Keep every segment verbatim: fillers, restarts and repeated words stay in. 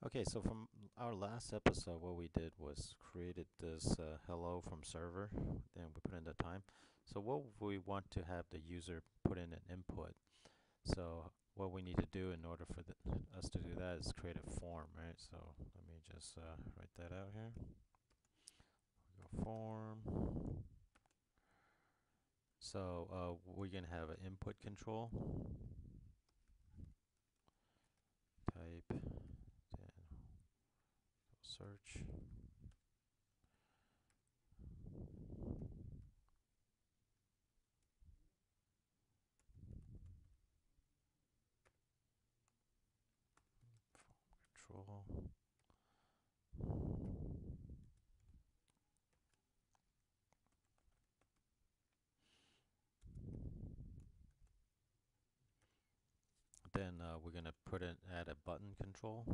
Okay, so from our last episode, what we did was created this uh, hello from server, then we put in the time. So what we want to have the user put in an input. So what we need to do in order for the, us to do that is create a form, right? So let me just uh, write that out here. We go form. So uh, we're gonna have an input control type, then search. Control. Then uh, we're gonna put in add a button control.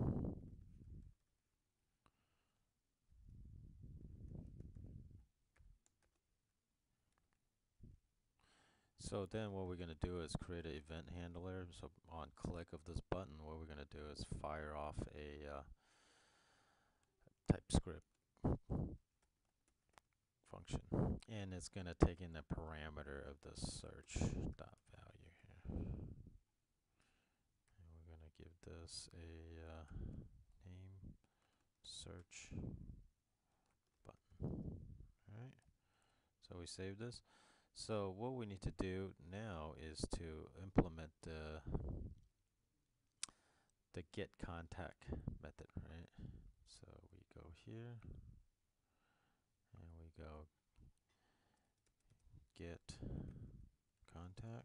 So then what we're gonna do is create an event handler. So on click of this button, what we're gonna do is fire off a uh, TypeScript function, and it's gonna take in the parameter of the search dot value here. And we're gonna give this a uh, name search button. All right. So we save this. So what we need to do now is to implement the the get contact method, right? So we go here and we go get contact.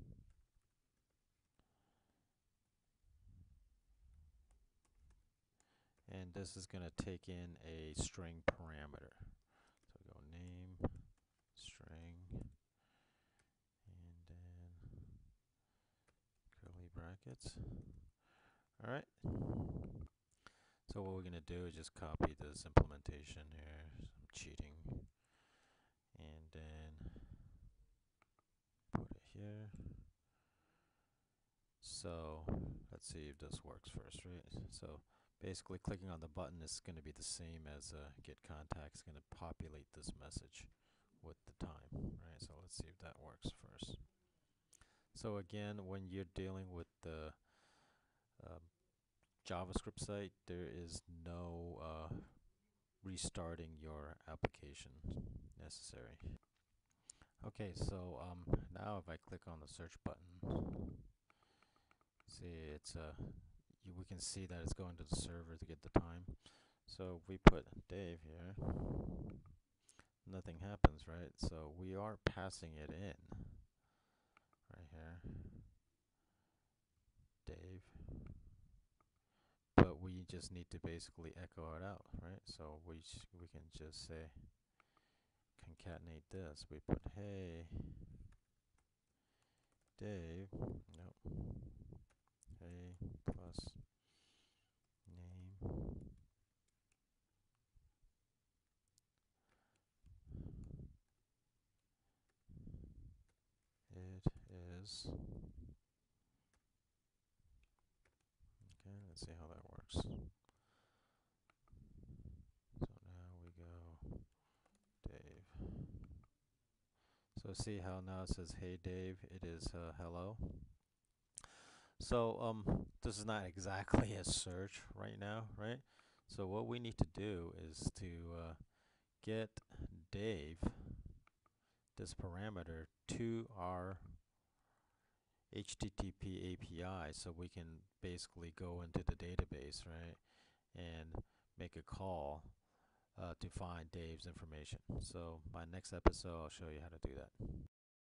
And this is going to take in a string parameter. So we go name, string, and then curly brackets. All right. So what we're going to do is just copy this implementation here. I'm cheating. And then put it here. So let's see if this works first, right? So basically clicking on the button is going to be the same as uh, get contact. It's going to populate this message with the time, right? So let's see if that works first. So again, when you're dealing with the uh, JavaScript site, there is no uh, restarting your application necessary. Okay, so um, now if I click on the search button, see it's uh, you, we can see that it's going to the server to get the time. So if we put Dave here, nothing happens, right? So we are passing it in right here, Dave, but we just need to basically echo it out, right? So we we can just say concatenate this. We put hey Dave, nope, hey plus name. It is. Okay, let's see how that works. So now we go Dave. So see how now it says hey Dave, it is uh, hello. So um this is not exactly a search right now, right? So what we need to do is to uh, get Dave, this parameter, to our H T T P A P I so we can basically go into the database, right, and make a call uh, to find Dave's information. So my next episode I'll show you how to do that.